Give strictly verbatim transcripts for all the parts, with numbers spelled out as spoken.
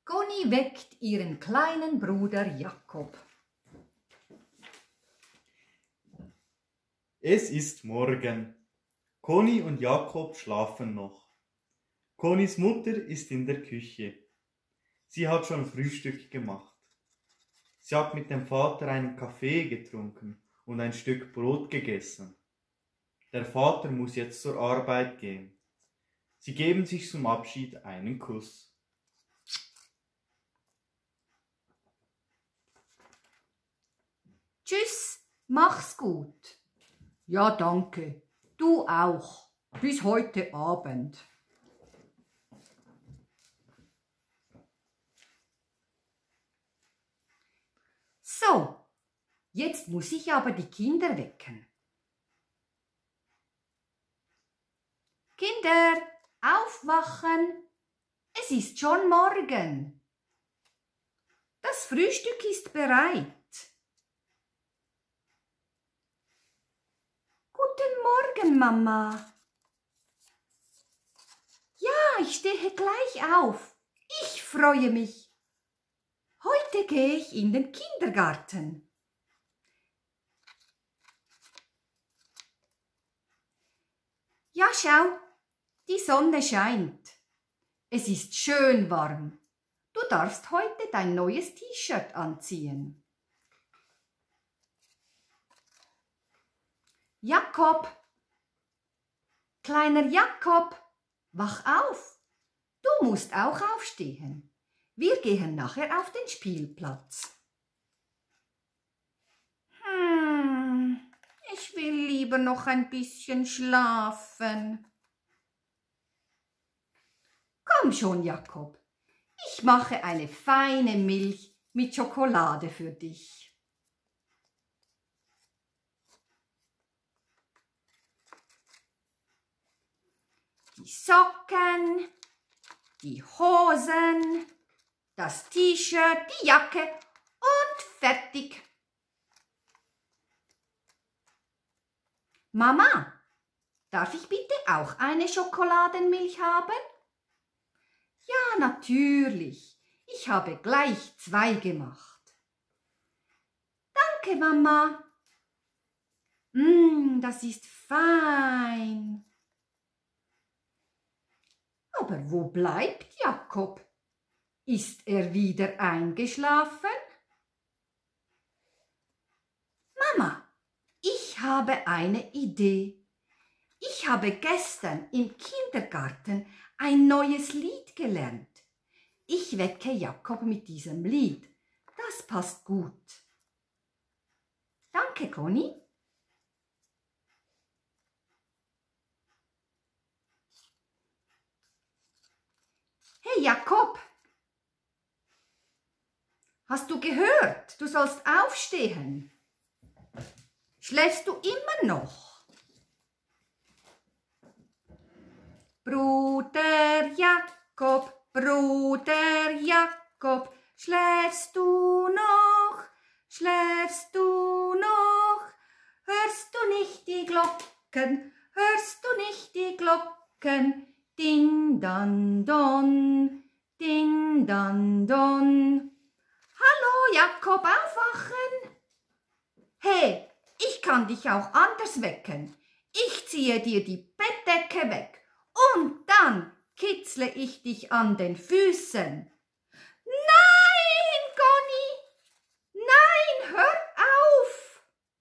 Conny weckt ihren kleinen Bruder Jakob. Es ist morgen. Conny und Jakob schlafen noch. Connys Mutter ist in der Küche. Sie hat schon Frühstück gemacht. Sie hat mit dem Vater einen Kaffee getrunken und ein Stück Brot gegessen. Der Vater muss jetzt zur Arbeit gehen. Sie geben sich zum Abschied einen Kuss. Tschüss, mach's gut. Ja, danke. Du auch. Bis heute Abend. So, jetzt muss ich aber die Kinder wecken. Kinder, aufwachen! Es ist schon morgen. Das Frühstück ist bereit. Guten Morgen, Mama. Ja, ich stehe gleich auf. Ich freue mich. Heute gehe ich in den Kindergarten. Ja, schau, die Sonne scheint. Es ist schön warm. Du darfst heute dein neues T-Shirt anziehen. Jakob, kleiner Jakob, wach auf. Du musst auch aufstehen. Wir gehen nachher auf den Spielplatz. Hm, ich will lieber noch ein bisschen schlafen. Komm schon, Jakob. Ich mache eine feine Milch mit Schokolade für dich. Die Socken, die Hosen, das T-Shirt, die Jacke und fertig. Mama, darf ich bitte auch eine Schokoladenmilch haben? Ja, natürlich. Ich habe gleich zwei gemacht. Danke, Mama. Mm, das ist fein. Aber wo bleibt Jakob? Ist er wieder eingeschlafen? Mama, ich habe eine Idee. Ich habe gestern im Kindergarten ein neues Lied gelernt. Ich wecke Jakob mit diesem Lied. Das passt gut. Danke, Conny. Hey, Jakob. Hast du gehört? Du sollst aufstehen. Schläfst du immer noch? Bruder Jakob, Bruder Jakob, schläfst du noch? Schläfst du noch? Hörst du nicht die Glocken? Hörst du nicht die Glocken? Din dan don, din dan don. Hallo Jakob, aufwachen! Hey, ich kann dich auch anders wecken. Ich ziehe dir die Bettdecke weg und dann kitzle ich dich an den Füßen. Nein, Conny! Nein, hör auf!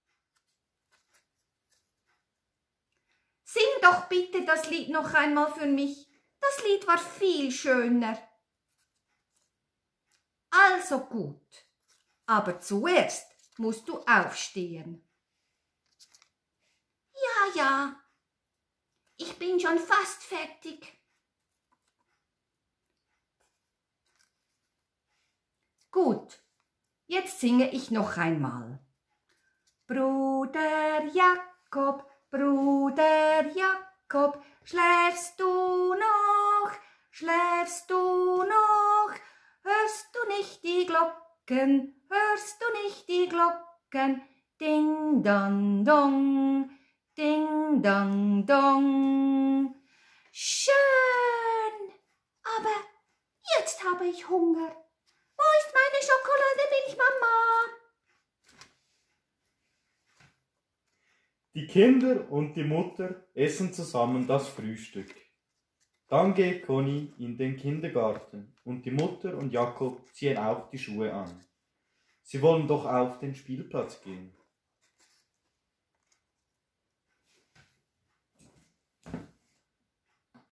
Sing doch bitte das Lied noch einmal für mich. Das Lied war viel schöner. Also gut, aber zuerst musst du aufstehen. Ja, ja, ich bin schon fast fertig. Gut, jetzt singe ich noch einmal. Bruder Jakob, Bruder Jakob, schläfst du noch, schläfst du noch? Hörst du nicht die Glocken, hörst du nicht die Glocken? Ding, dong, dong, ding, dong, dong. Schön, aber Jetzt habe ich Hunger. Wo ist meine Schokolademilch, Mama? Die Kinder und die Mutter essen zusammen das Frühstück. Dann geht Conny in den Kindergarten und die Mutter und Jakob ziehen auch die Schuhe an. Sie wollen doch auf den Spielplatz gehen.